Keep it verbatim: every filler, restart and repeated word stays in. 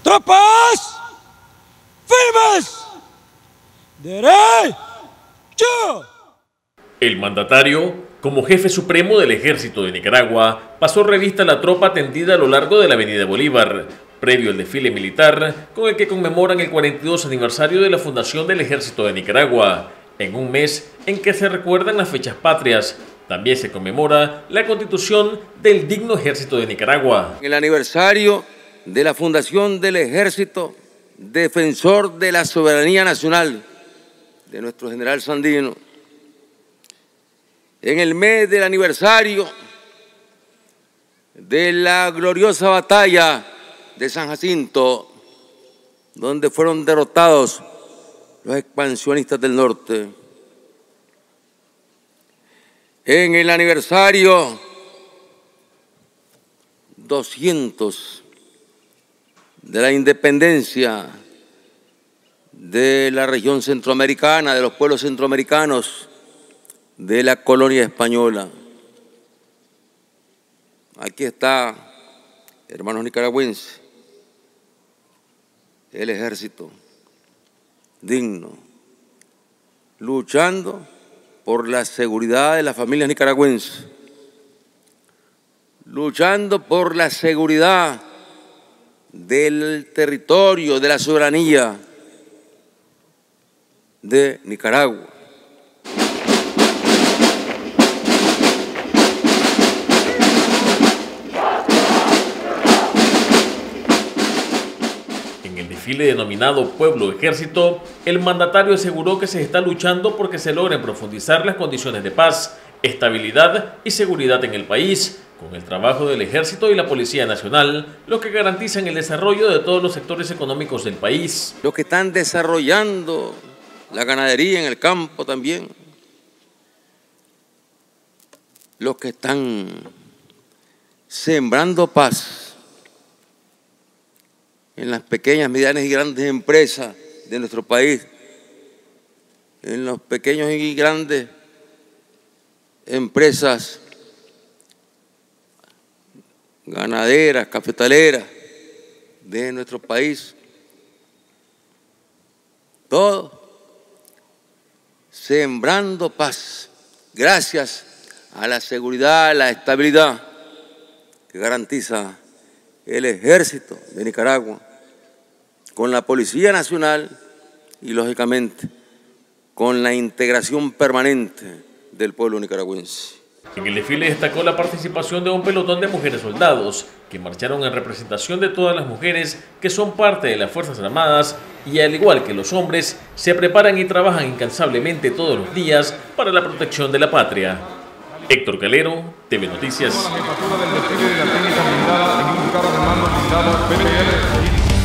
Tropas firmes. Derecho. El mandatario, como jefe supremo del Ejército de Nicaragua, pasó revista a la tropa tendida a lo largo de la Avenida Bolívar, previo al desfile militar con el que conmemoran el cuarenta y dos aniversario de la fundación del Ejército de Nicaragua, en un mes en que se recuerdan las fechas patrias. También se conmemora la constitución del digno Ejército de Nicaragua. El aniversario de la fundación del Ejército Defensor de la Soberanía Nacional de nuestro general Sandino. En el mes del aniversario de la gloriosa batalla de San Jacinto, donde fueron derrotados los expansionistas del norte. En el aniversario doscientos de la independencia de la región centroamericana, de los pueblos centroamericanos, de la colonia española. Aquí está, hermanos nicaragüenses, el ejército digno, luchando por la seguridad de las familias nicaragüenses, luchando por la seguridad del territorio, de la soberanía de Nicaragua. En el desfile denominado Pueblo Ejército, el mandatario aseguró que se está luchando porque se logren profundizar las condiciones de paz, estabilidad y seguridad en el país, con el trabajo del Ejército y la Policía Nacional, lo que garantizan el desarrollo de todos los sectores económicos del país. Los que están desarrollando la ganadería en el campo también, los que están sembrando paz en las pequeñas, medianas y grandes empresas de nuestro país, en los pequeños y grandes empresas ganaderas, cafetaleras de nuestro país, todo sembrando paz, gracias a la seguridad, a la estabilidad que garantiza el Ejército de Nicaragua, con la Policía Nacional y, lógicamente, con la integración permanente del pueblo nicaragüense. En el desfile destacó la participación de un pelotón de mujeres soldados que marcharon en representación de todas las mujeres que son parte de las Fuerzas Armadas y, al igual que los hombres, se preparan y trabajan incansablemente todos los días para la protección de la patria. Héctor Calero, T V Noticias.